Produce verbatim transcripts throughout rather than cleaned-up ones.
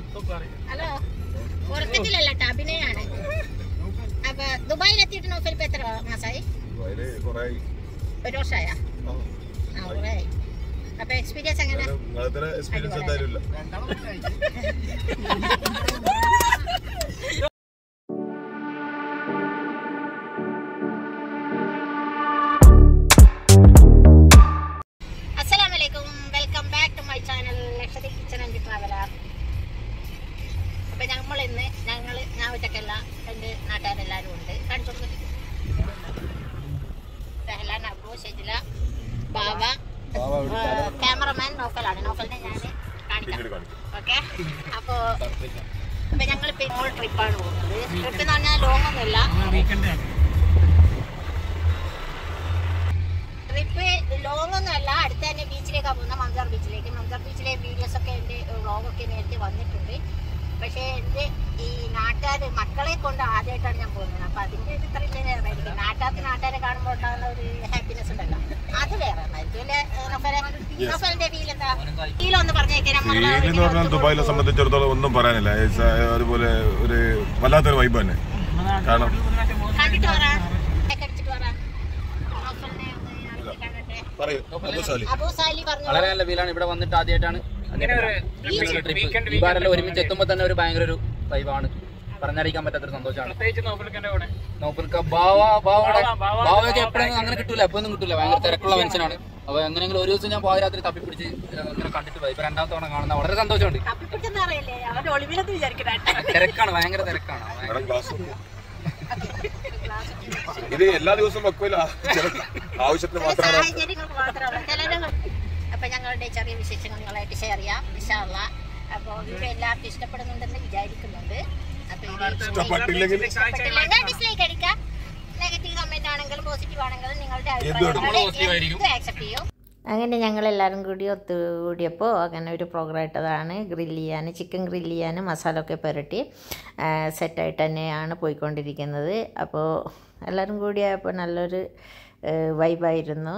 Hello, ഉറക്കത്തിലല്ല കേട്ടോ, അഭിനയാണ്. അപ്പൊ ദുബായിലെത്തിയിട്ട് നോഫൽ ഇപ്പൊ എത്ര മാസമായി? ഒരു വർഷമായ? ആ, കുറേ ആയി. അപ്പൊ എക്സ്പീരിയൻസ് എങ്ങനെ? അസ്സലാമലൈക്കും, welcome back to my channel Lakshadweep kitchen and traveller. അപ്പൊ നമ്മൾ ഇന്ന് ഞങ്ങൾ ഞാൻ ഒറ്റക്കല്ല, എൻ്റെ നാട്ടുകാരെല്ലാവരും ഉണ്ട്. കാണിച്ചു കൊടുക്കും. സഹലാൻ, അബു, ഷെജില, ബാബ, ക്യാമറമാൻ നോഫലാണ്. നോഫലിനെ ഞാൻ കാണിക്കാം. ഓക്കെ, അപ്പോ അപ്പൊ ഞങ്ങളിപ്പോ ഇങ്ങോട്ട് ട്രിപ്പാണ് പോകുന്നത്. ട്രിപ്പ് എന്ന് പറഞ്ഞാൽ ലോങ് ഒന്നുമില്ല. ട്രിപ്പ് ലോങ് ഒന്നും അല്ല, അടുത്ത് തന്നെ ബീച്ചിലേക്കാണ് പോകുന്നത്, മംസാർ ബീച്ചിലേക്ക്. മംസാർ ബീച്ചിലെ വീഡിയോസ് ഒക്കെ എൻ്റെ വ്ളോഗൊക്കെ നേരത്തെ വന്നിട്ടുണ്ട്. പക്ഷേ എൻ്റെ ഈ നാട്ടുകാർ മക്കളെ കൊണ്ട് ആദ്യമായിട്ടാണ് ഞാൻ പോകുന്നത്. അപ്പൊ അതിൻ്റെ ഒരു ത്രില്ലിനായിരിക്കും. നാട്ടുകാർക്ക് നാട്ടുകാരെ കാണുമ്പോൾ ഉണ്ടാകുന്ന ഒരു ഹാപ്പിനെസ് ഉണ്ടല്ലോ, അത് വേറെ ആയിരിക്കും അല്ലേ? നൊഫലിന്റെ ഫീൽ എന്താ? ഫീൽ ഒന്ന് പറഞ്ഞേക്കാൻ. ദുബായിലെ സംബന്ധിച്ചിടത്തോളം ഒന്നും പറയാനില്ല. അതുപോലെ ഒരു വല്ലാത്തൊരു വൈബ് തന്നെ. കാരണം കണ്ടിട്ട് പറയാം. വളരെ നല്ല ഫീലാണ്. ഇവിടെ വന്നിട്ട് ആദ്യമായിട്ടാണ് ഒരുമിച്ച് എത്തുമ്പോ തന്നെ ഒരു ഭയങ്കര ഒരു വൈബാണ്, പറഞ്ഞറിയിക്കാൻ പറ്റാത്തൊരു സന്തോഷമാണ്. ബാവയൊക്കെ എപ്പോഴും അങ്ങനെ കിട്ടൂല, എപ്പോഴൊന്നും കിട്ടൂല. ഭയങ്കര തിരക്കുള്ള മനുഷ്യനാണ്. അപ്പൊ എങ്ങനെയെങ്കിലും ഒരു ദിവസം ഞാൻ പോയ രാത്രി തപ്പിപ്പിടിച്ച് ഇങ്ങനെ കണ്ടിട്ട് പോയി. ഇപ്പൊ രണ്ടാമത്തെ തവണ കാണുന്ന വളരെ സന്തോഷമുണ്ട്. തിരക്കാണ്, ഭയങ്കര തിരക്കാണ്. ഇത് എല്ലാ ദിവസവും വെക്കൂല, ആവശ്യത്തിന് മാത്രമാണ്. അപ്പൊ ഞങ്ങളുടെ ചെറിയ വിശേഷങ്ങൾ നിങ്ങളായിട്ട് ഷെയർ ചെയ്യാം ഇൻഷാ അല്ലാ. അപ്പൊ വീഡിയോ എല്ലാവർക്കും ഇഷ്ടപ്പെടുന്നുണ്ടെന്ന് വിചാരിക്കുന്നുണ്ട്. അപ്പൊ ഡിസ്ലൈക്ക് അടിക്കാം. നെഗറ്റീവ് കമന്റ് ആണെങ്കിലും പോസിറ്റീവ് ആണെങ്കിലും നിങ്ങളുടെ അഭിപ്രായം ആക്സെപ്റ്റ് ചെയ്യും. അങ്ങനെ ഞങ്ങളെല്ലാവരും കൂടി ഒത്തുകൂടിയപ്പോൾ അങ്ങനെ ഒരു പ്രോഗ്രാം ഇട്ടതാണ്. ഗ്രില്ല് ചെയ്യാൻ, ചിക്കൻ ഗ്രില്ല് ചെയ്യാൻ മസാല ഒക്കെ പുരട്ടി സെറ്റായിട്ട് തന്നെയാണ് പോയിക്കൊണ്ടിരിക്കുന്നത്. അപ്പോൾ എല്ലാവരും കൂടിയപ്പോൾ നല്ലൊരു വൈബായിരുന്നു.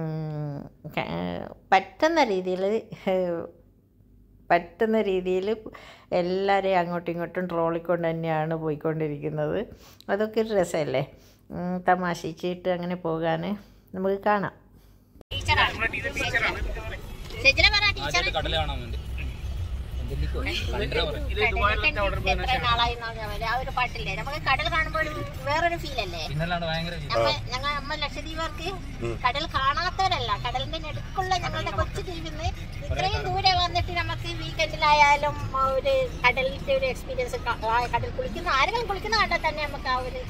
പറ്റുന്ന രീതിയിൽ പറ്റുന്ന രീതിയിൽ എല്ലാവരെയും അങ്ങോട്ടും ഇങ്ങോട്ടും ട്രോളിക്കൊണ്ട് തന്നെയാണ് പോയിക്കൊണ്ടിരിക്കുന്നത്. അതൊക്കെ ഒരു രസമല്ലേ, തമാശിച്ചിട്ട് അങ്ങനെ പോകാൻ. നമുക്ക് കാണാം. പാട്ടില്ലേ നമുക്ക് കടൽ കാണുമ്പോൾ വേറൊരു ഫീലല്ലേ? ഞങ്ങൾ നമ്മൾ ലക്ഷദ്വീപർക്ക് കടൽ കാണാത്തവരല്ല, കടലിന്റെ നടുക്കുള്ള ഞങ്ങളുടെ കൊച്ചു ദ്വീപിന്ന് ഇത്രയും ദൂരെ വന്നിട്ട് നമുക്ക് വീക്കെൻഡിലായാലും ഒരു കടലിന്റെ ഒരു എക്സ്പീരിയൻസ്, കടൽ കുളിക്കുന്ന ആരെങ്കിലും കുളിക്കുന്ന കണ്ടാൽ തന്നെ നമുക്ക് ആ ഒരു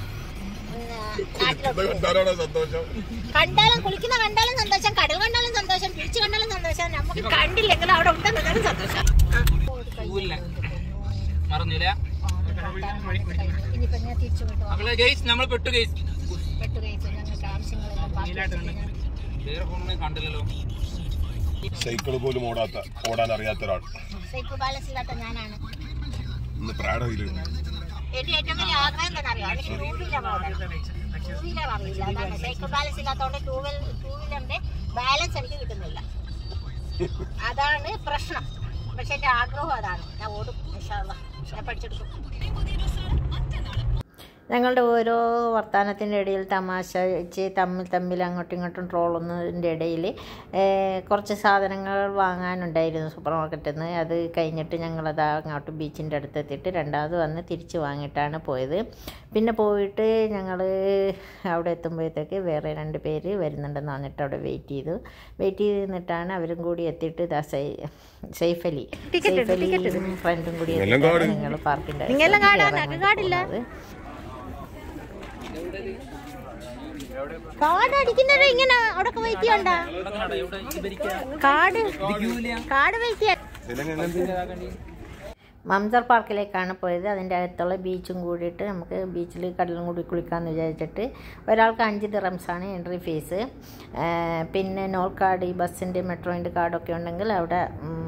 കണ്ടാലും കുളിക്കുന്ന കണ്ടാലും സന്തോഷം, കടൽ കണ്ടാലും സന്തോഷം, ബീച്ച് കണ്ടാലും സന്തോഷം. നമുക്ക് കണ്ടില്ലെങ്കിലും അവിടെ ഉണ്ടെന്നാലും സന്തോഷം. സൈക്കിൾ പോലും ഓടാത്ത ഓടാൻ അറിയാത്ത ഒരാൾ, സൈക്കിൾ ബാലൻസ് ഇല്ലാത്ത ഞാനാണ്. എന്റെ ഏറ്റവും വലിയ ആഗ്രഹം എന്താണെന്നറിയോ? എനിക്ക് ടൂ വീലർ ടൂ വീലർ അറിയില്ല. അതാണ് സൈക്കിൾ ബാലൻസ് ഇല്ലാത്തതുകൊണ്ട് ടൂ വീലർ ടൂ വീലറിന്റെ ബാലൻസ് എനിക്ക് കിട്ടുന്നില്ല. അതാണ് പ്രശ്നം. പക്ഷെ എന്റെ ആഗ്രഹം അതാണ്. ഞാൻ ഓടും ഇൻഷാ അല്ലാഹ്, ഞാൻ പഠിച്ചെടുക്കും. ഞങ്ങളുടെ ഓരോ വർത്തമാനത്തിൻ്റെ ഇടയിൽ തമാശ വെച്ച് തമ്മിൽ തമ്മിൽ അങ്ങോട്ടും ഇങ്ങോട്ടും ട്രോളുന്നതിൻ്റെ ഇടയിൽ കുറച്ച് സാധനങ്ങൾ വാങ്ങാനുണ്ടായിരുന്നു സൂപ്പർ മാർക്കറ്റിൽ നിന്ന്. അത് കഴിഞ്ഞിട്ട് ഞങ്ങളത് അങ്ങോട്ട് ബീച്ചിൻ്റെ അടുത്ത് എത്തിയിട്ട് രണ്ടാമത് വന്ന് തിരിച്ച് വാങ്ങിയിട്ടാണ് പോയത്. പിന്നെ പോയിട്ട് ഞങ്ങൾ അവിടെ എത്തുമ്പോഴത്തേക്ക് വേറെ രണ്ട് പേര് വരുന്നുണ്ടെന്ന് പറഞ്ഞിട്ട് അവിടെ വെയിറ്റ് ചെയ്തു. വെയിറ്റ് ചെയ്ത് നിന്നിട്ടാണ് അവരും കൂടി എത്തിയിട്ട് ദാ സൈ സൈഫലി സൈഫലിയും ഫ്രണ്ടും കൂടി ഞങ്ങൾ പാർക്കിൻ്റെ കാട് അടിക്കുന്നത് ഇങ്ങനെ അവിടെ വെയിറ്റ് ചെയ്യണ്ട. കാട് കാട് വെയിറ്റ് ചെയ്യാൻ മംസാർ പാർക്കിലേക്കാണ് പോയത്. അതിൻ്റെ അകത്തുള്ള ബീച്ചും കൂടിയിട്ട് നമുക്ക് ബീച്ചിൽ കടലും കൂടി കുളിക്കാമെന്ന് വിചാരിച്ചിട്ട് ഒരാൾക്ക് അഞ്ച് ദിറംസാണ് എൻട്രി ഫീസ്. പിന്നെ നോൾ കാർഡ്, ഈ ബസ്സിൻ്റെ മെട്രോൻ്റെ കാർഡൊക്കെ ഉണ്ടെങ്കിൽ അവിടെ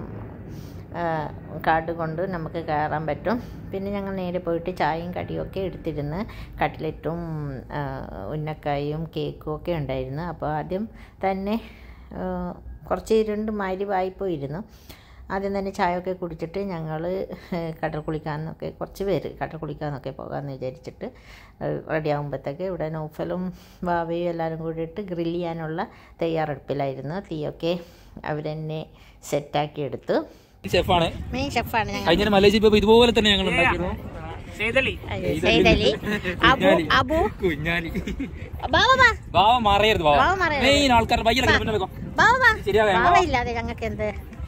കാർഡ് കൊണ്ട് നമുക്ക് കയറാൻ പറ്റും. പിന്നെ ഞങ്ങൾ നേരെ പോയിട്ട് ചായയും കടിയൊക്കെ എടുത്തിരുന്ന് കട്ട്ലറ്റും ഉന്നക്കായും കേക്കും ഒക്കെ ഉണ്ടായിരുന്നു. അപ്പോൾ ആദ്യം തന്നെ കുറച്ച് ഇരുണ്ട് മരിവായിപ്പോയിരുന്നു. ആദ്യം തന്നെ ചായയൊക്കെ കുടിച്ചിട്ട് ഞങ്ങൾ കടൽ കുളിക്കാമെന്നൊക്കെ കുറച്ച് പേര് കടൽ കുളിക്കാമെന്നൊക്കെ പോകാമെന്ന് വിചാരിച്ചിട്ട് റെഡി ആകുമ്പോഴത്തേക്ക് ഇവിടെ നൗഫലും ബാവയും എല്ലാവരും കൂടിയിട്ട് ഗ്രില്ല് ചെയ്യാനുള്ള തയ്യാറെടുപ്പിലായിരുന്നു. തീയൊക്കെ അവരെന്നെ സെറ്റാക്കി എടുത്തു. ഷെഫാണ് മെയിൻ ഷെഫാണ് ഞങ്ങൾ. കഴിഞ്ഞ മലേഷ്യ പോയപ്പോൾ ഇതുപോലെ തന്നെ ഞങ്ങൾ ഉണ്ടാക്കിയിരുന്നു. ബാവ മാറിയായിരുന്നു. മെയിൻ ആൾക്കാരുടെ ഭയങ്കര ഇല്ലാതെ ഞങ്ങൾക്ക് എന്ത്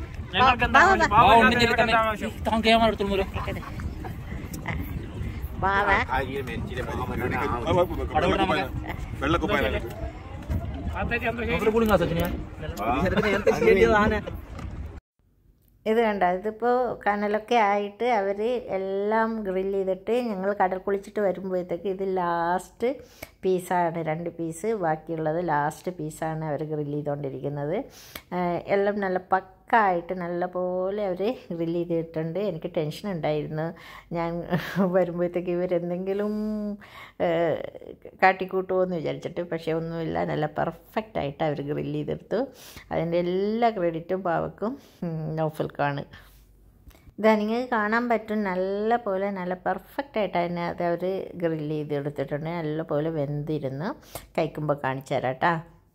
ഇത് കണ്ട ഇതിപ്പോൾ കനലൊക്കെ ആയിട്ട് അവർ എല്ലാം ഗ്രില്ല് ചെയ്തിട്ട് ഞങ്ങൾ കടൽ കുളിച്ചിട്ട് വരുമ്പോഴത്തേക്ക് ഇത് ലാസ്റ്റ് പീസാണ്. രണ്ട് പീസ് ബാക്കിയുള്ളത് ലാസ്റ്റ് പീസാണ് അവർ ഗ്രില്ല് ചെയ്തുകൊണ്ടിരിക്കുന്നത്. എല്ലാം നല്ല പക്കായിട്ട് നല്ല പോലെ അവർ ഗ്രില്ല് ചെയ്തിട്ടുണ്ട്. എനിക്ക് ടെൻഷൻ ഉണ്ടായിരുന്നു ഞാൻ വരുമ്പോഴത്തേക്ക് ഇവരെന്തെങ്കിലും കാട്ടിക്കൂട്ടുമോ എന്ന് വിചാരിച്ചിട്ട്. പക്ഷേ ഒന്നുമില്ല, നല്ല പെർഫെക്റ്റായിട്ട് അവർ ഗ്രില്ല് ചെയ്തെടുത്തു. അതിൻ്റെ എല്ലാ ക്രെഡിറ്റും പാവക്കും നൗഫൽക്കാണ്. ഇതാ നിങ്ങൾക്ക് കാണാൻ പറ്റും നല്ല പോലെ നല്ല പെർഫെക്റ്റായിട്ട് തന്നെ അത് അവർ ഗ്രില്ല് ചെയ്തെടുത്തിട്ടുണ്ട്. നല്ല പോലെ വെന്തിരുന്നു. കഴിക്കുമ്പോൾ കാണിച്ചു തരാം കേട്ടോ.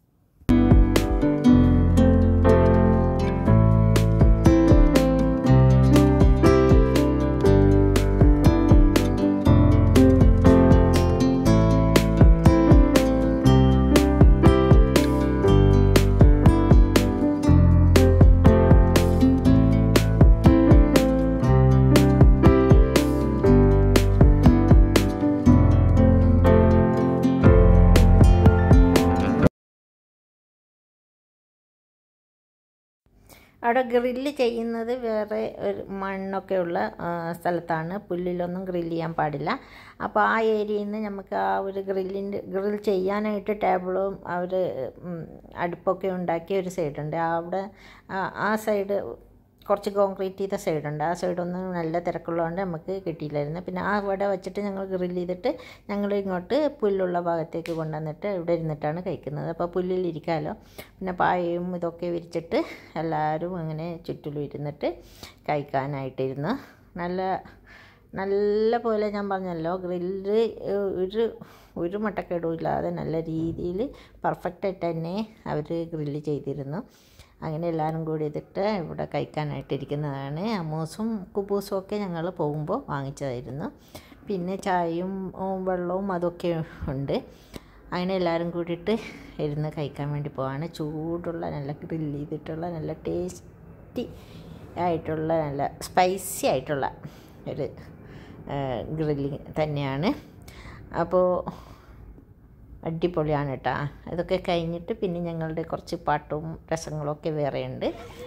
അവിടെ ഗ്രില്ല് ചെയ്യുന്നത് വേറെ ഒരു മണ്ണൊക്കെ ഉള്ള സ്ഥലത്താണ്. പുല്ലിലൊന്നും ഗ്രില്ല് ചെയ്യാൻ പാടില്ല. അപ്പോൾ ആ ഏരിയയിൽ നിന്ന് നമുക്ക് ആ ഒരു ഗ്രില്ലിൻ്റെ ഗ്രിൽ ചെയ്യാനായിട്ട് ടേബിളും അവർ അടുപ്പൊക്കെ ഉണ്ടാക്കിയ ഒരു സൈഡുണ്ട്. അവിടെ ആ സൈഡ് കുറച്ച് കോൺക്രീറ്റ് ചെയ്ത സൈഡുണ്ട്. ആ സൈഡൊന്നും നല്ല തിരക്കുള്ളതുകൊണ്ട് നമുക്ക് കിട്ടിയില്ലായിരുന്നു. പിന്നെ ആ അവിടെ വെച്ചിട്ട് ഞങ്ങൾ ഗ്രില്ല് ചെയ്തിട്ട് ഞങ്ങൾ ഇങ്ങോട്ട് പുല്ലുള്ള ഭാഗത്തേക്ക് കൊണ്ടുവന്നിട്ട് ഇവിടെ ഇരുന്നിട്ടാണ് കഴിക്കുന്നത്. അപ്പോൾ പുല്ലിലിരിക്കാമല്ലോ. പിന്നെ പായയും ഇതൊക്കെ വിരിച്ചിട്ട് എല്ലാവരും അങ്ങനെ ചുറ്റിലും ഇരുന്നിട്ട് കഴിക്കാനായിട്ടിരുന്നു. നല്ല നല്ല പോലെ ഞാൻ പറഞ്ഞല്ലോ ഗ്രില്ല് ഒരു ഒരു മട്ടക്കേടുമില്ലാതെ നല്ല രീതിയിൽ പെർഫെക്റ്റായിട്ട് തന്നെ അവർ ഗ്രില്ല് ചെയ്തിരുന്നു. അങ്ങനെ എല്ലാവരും കൂടി ഇതിട്ട് ഇവിടെ കഴിക്കാനായിട്ടിരിക്കുന്നതാണ്. അമൂസും കുബൂസും ഒക്കെ ഞങ്ങൾ പോകുമ്പോൾ വാങ്ങിച്ചതായിരുന്നു. പിന്നെ ചായയും വെള്ളവും അതൊക്കെ ഉണ്ട്. അങ്ങനെ എല്ലാവരും കൂടിയിട്ട് ഇരുന്ന് കഴിക്കാൻ വേണ്ടി പോവാണ്. ചൂടുള്ള നല്ല ഗ്രില്ല് ചെയ്തിട്ടുള്ള നല്ല ടേസ്റ്റി ആയിട്ടുള്ള നല്ല സ്പൈസി ആയിട്ടുള്ള ഒരു ഗ്രില്ലിങ് തന്നെയാണ്. അപ്പോൾ അടിപൊളിയാണ് കേട്ടോ. ഇതൊക്കെ കഴിഞ്ഞിട്ട് പിന്നെ ഞങ്ങളുടെ കുറച്ച് പാട്ടും രസങ്ങളൊക്കെ വേറെയുണ്ട്.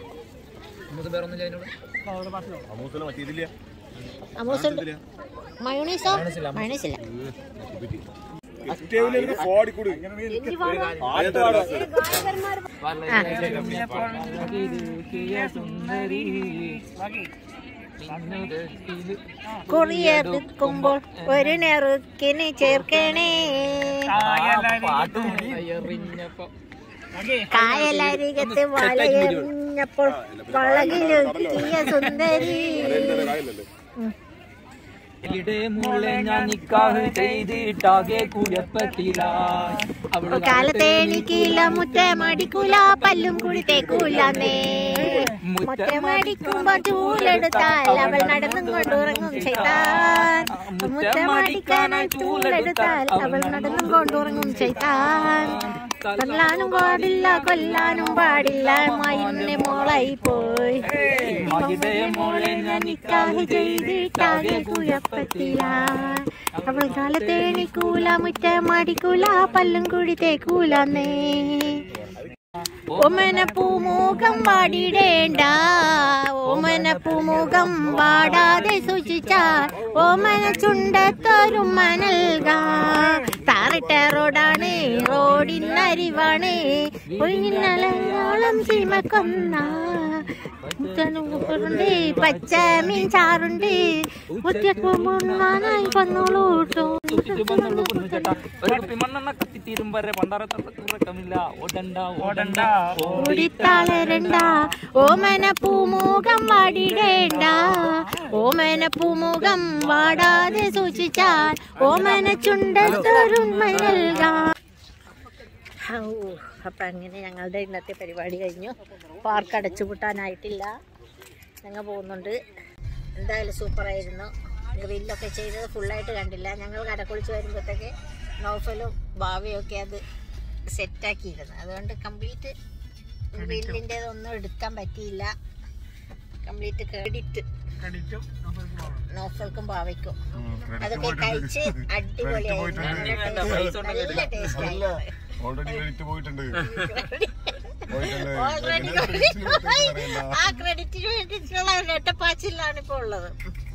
മയോണീസോ മയോണീസില്ല. കുറിയെടുക്കുമ്പോൾ ഒരു നെറുക്കിന് ചേർക്കണേ കായലരികത്ത് വലയെറിഞ്ഞപ്പോൾ വളകിലെത്തിയ സുന്ദരി. കാലത്തേണിക്കില്ല മുറ്റമടിക്കൂല പല്ലും കൂടി തേക്കൂലേ. മുറ്റമടിക്കുമ്പോ ചൂലെടുത്താൽ അവൾ നടന്നും കൊണ്ടുറങ്ങും ചെയ്താൻ. മുറ്റമടിക്കാനായി ചൂലെടുത്താൽ അവൾ നടന്നും കൊണ്ടുറങ്ങും ചെയ്താൻ. കൊല്ലാനും പാടില്ല കൊല്ലാനും പാടില്ല മയിലിന്റെ മോളായി പോയി. മോളെ ഞാൻ നിക്കാഹ് ചെയ്തിട്ടാകെ കുഴപ്പത്തില. അവൾ കാലത്തേണിക്കൂല മുറ്റമടിക്കൂല പല്ലും കൂടി തേക്കൂലേ. ഓമന പൂമുഖം വാടിടേണ്ട ഓമന പൂമുഖം വാടാതെ സൂക്ഷിച്ചാൽ ഓമന ചുണ്ടത്തൊരുമ നൽകാം. താറിട്ട റോഡാണ് റോഡിനരിവാണ് പൊഴിഞ്ഞാളം ചീമക്കൊന്ന ഉണ്ട് പച്ച മീൻ ചാറുണ്ട് ഉച്ചക്കുമുണ്ണാനായി വന്നോളൂ ട്ടോ. ഓടിത്താളരണ്ട ഓമന പൂമുഖം വാടിടേണ്ട ഓമന പൂമുഖം വാടാതെ സൂക്ഷിച്ചാൽ ഓമന ചുണ്ടത്തൊരുണ്മ നൽകാം. അപ്പം അങ്ങനെ ഞങ്ങളുടെ ഇന്നത്തെ പരിപാടി കഴിഞ്ഞു. പാർക്ക് അടച്ചുപൂട്ടാനായിട്ടില്ല, ഞങ്ങൾ പോകുന്നുണ്ട്. എന്തായാലും സൂപ്പറായിരുന്നു. ഗ്രില്ലൊക്കെ ചെയ്തത് ഫുള്ളായിട്ട് കണ്ടില്ല. ഞങ്ങൾ കരക്കുളിച്ച് വരുമ്പോഴത്തേക്ക് നൗഫലും ഭാവിയും ഒക്കെ അത് സെറ്റാക്കിയിരുന്നു. അതുകൊണ്ട് കംപ്ലീറ്റ് ഗ്രില്ലിൻ്റെതൊന്നും എടുക്കാൻ പറ്റിയില്ല. കംപ്ലീറ്റ് ക്രെഡിറ്റ് നൗഫൽക്കും ഭാവിക്കും. അതൊക്കെ കഴിച്ച് അടിപൊളിയായിരുന്നു. നല്ല ടേസ്റ്റ് ആയിരുന്നു. ഓൾറെഡി ക്രെഡിറ്റ് പോയിട്ടുണ്ട്. ആ ക്രെഡിറ്റിന് വേണ്ടിയിട്ടുള്ള നെട്ടപ്പാച്ചിലാണ് ഇപ്പൊ ഉള്ളത്.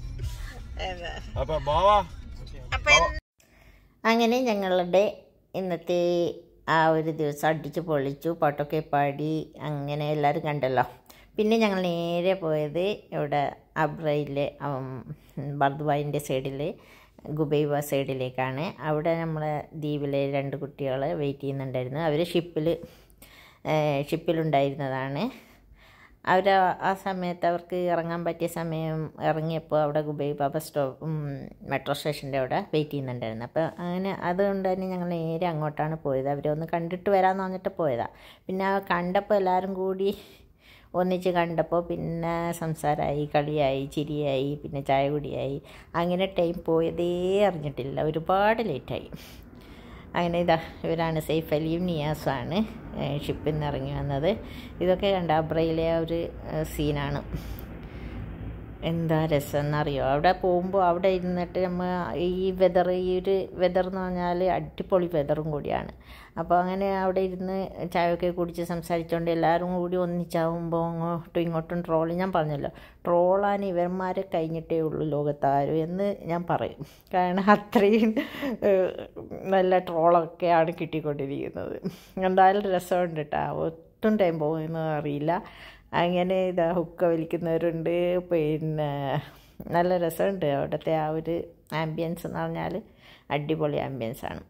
അപ്പൊ അങ്ങനെ ഞങ്ങളുടെ ഇന്നത്തെ ആ ഒരു ദിവസം അടിച്ചു പൊളിച്ചു, പാട്ടൊക്കെ പാടി അങ്ങനെ എല്ലാവരും കണ്ടല്ലോ. പിന്നെ ഞങ്ങൾ നേരെ പോയത് ഇവിടെ അബ്രയിലെ ബർദുബായിൻ്റെ സൈഡിൽ ഗുബൈബ സൈഡിലേക്കാണ്. അവിടെ നമ്മളെ ദ്വീപിലെ രണ്ട് കുട്ടികൾ വെയിറ്റ് ചെയ്യുന്നുണ്ടായിരുന്നു. അവർ ഷിപ്പിൽ ഷിപ്പിലുണ്ടായിരുന്നതാണ്. അവർ ആ സമയത്ത് അവർക്ക് ഇറങ്ങാൻ പറ്റിയ സമയം ഇറങ്ങിയപ്പോൾ അവിടെ ഗുബൈബ ബസ് സ്റ്റോപ്പ് മെട്രോ സ്റ്റേഷൻ്റെ അവിടെ വെയിറ്റ് ചെയ്യുന്നുണ്ടായിരുന്നു. അപ്പോൾ അങ്ങനെ അതുകൊണ്ട് തന്നെ ഞങ്ങൾ നേരെ അങ്ങോട്ടാണ് പോയത്. അവരെ ഒന്ന് കണ്ടിട്ട് വരാമെന്ന് പറഞ്ഞിട്ട് പോയതാണ്. പിന്നെ കണ്ടപ്പോൾ എല്ലാവരും കൂടി ഒന്നിച്ച് കണ്ടപ്പോൾ പിന്നെ സംസാരമായി, കളിയായി, ചിരിയായി, പിന്നെ ചായ കുടിയായി. അങ്ങനെ ടൈം പോയതേ അറിഞ്ഞിട്ടില്ല. ഒരുപാട് ലേറ്റായി. അങ്ങനെ ഇതാ ഇവരാണ് സെയ്ഫ് അലിയും നിയാസുമാണ് ഷിപ്പിൽ നിന്ന് ഇറങ്ങി വന്നത്. ഇതൊക്കെ കണ്ട അബ്രയിലെ ഒരു സീനാണ്. എന്താ രസം എന്നറിയോ, അവിടെ പോകുമ്പോൾ അവിടെ ഇരുന്നിട്ട് നമ്മൾ ഈ വെതർ ഈ ഒരു വെതർ എന്ന് പറഞ്ഞാൽ അടിപൊളി വെതറും കൂടിയാണ്. അപ്പോൾ അങ്ങനെ അവിടെ ഇരുന്ന് ചായയൊക്കെ കുടിച്ച് സംസാരിച്ചുകൊണ്ട് എല്ലാവരും കൂടി ഒന്നിച്ചാവുമ്പോൾ അങ്ങോട്ടും ഇങ്ങോട്ടും ട്രോൾ, ഞാൻ പറഞ്ഞല്ലോ ട്രോളാൻ ഇവന്മാരെ കഴിഞ്ഞിട്ടേ ഉള്ളൂ ലോകത്താരും എന്ന് ഞാൻ പറയും. കാരണം അത്രയും നല്ല ട്രോളൊക്കെയാണ് കിട്ടിക്കൊണ്ടിരിക്കുന്നത്. എന്തായാലും രസമുണ്ട് കേട്ടോ, ഒട്ടും ടൈം പോകുമെന്ന് അറിയില്ല. അങ്ങനെ ഇതാ ഹുക്ക വലിക്കുന്നവരുണ്ട്. പിന്നെ നല്ല രസമുണ്ട് അവിടുത്തെ ആ ഒരു ആംബിയൻസ് എന്ന് പറഞ്ഞാൽ അടിപൊളി ആംബിയൻസാണ്.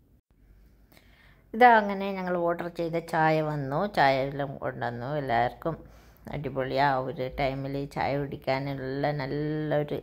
ഇതാ അങ്ങനെ ഞങ്ങൾ ഓർഡർ ചെയ്ത ചായ വന്നു, ചായ എല്ലാം കൊണ്ടുവന്നു. എല്ലാവർക്കും അടിപൊളി ആ ഒരു ടൈമിൽ ചായ കുടിക്കാനുള്ള നല്ലൊരു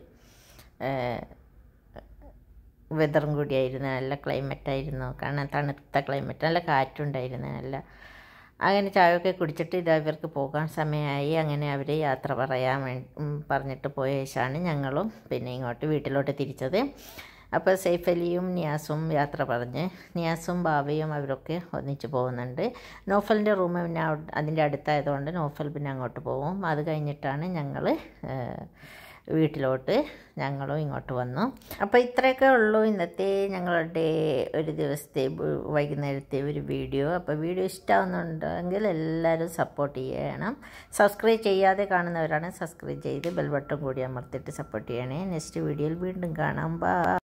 വെതറും കൂടിയായിരുന്നു. നല്ല ക്ലൈമറ്റായിരുന്നു, കാരണം തണുത്ത ക്ലൈമറ്റ്, നല്ല കാറ്റുണ്ടായിരുന്നു നല്ല. അങ്ങനെ ചായയൊക്കെ കുടിച്ചിട്ട് ഇതാ ഇവർക്ക് പോകാൻ സമയമായി. അങ്ങനെ അവർ യാത്ര പറയാൻ വേണ്ടി പറഞ്ഞിട്ട് പോയ ശേഷമാണ് ഞങ്ങളും പിന്നെ ഇങ്ങോട്ട് വീട്ടിലോട്ട് തിരിച്ചത്. അപ്പോൾ സെയ്ഫ് അലിയും നിയാസും യാത്ര പറഞ്ഞ്, നിയാസും ബാബയും അവരൊക്കെ ഒന്നിച്ച് പോകുന്നുണ്ട്. നോഫലിൻ്റെ റൂം പിന്നെ അതിൻ്റെ അടുത്തായതുകൊണ്ട് നോഫൽ പിന്നെ അങ്ങോട്ട് പോകും. അത് കഴിഞ്ഞിട്ടാണ് ഞങ്ങൾ വീട്ടിലോട്ട് ഞങ്ങളും ഇങ്ങോട്ട് വന്നു. അപ്പോൾ ഇത്രയൊക്കെ ഉള്ളൂ ഇന്നത്തെ ഞങ്ങളുടെ ഒരു ദിവസത്തെ വൈകുന്നേരത്തെ ഒരു വീഡിയോ. അപ്പോൾ വീഡിയോ ഇഷ്ടമാവുന്നുണ്ടെങ്കിൽ എല്ലാവരും സപ്പോർട്ട് ചെയ്യണം. സബ്സ്ക്രൈബ് ചെയ്യാതെ കാണുന്നവരാണ് സബ്സ്ക്രൈബ് ചെയ്ത് ബെൽ ബട്ടൺ കൂടി അമർത്തിയിട്ട് സപ്പോർട്ട് ചെയ്യണേ. നെക്സ്റ്റ് വീഡിയോയിൽ വീണ്ടും കാണാം. ബൈ.